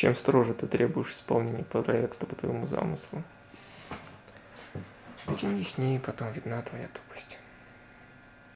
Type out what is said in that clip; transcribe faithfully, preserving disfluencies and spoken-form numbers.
Чем строже ты требуешь исполнения проекта по твоему замыслу, тем яснее потом видна твоя тупость.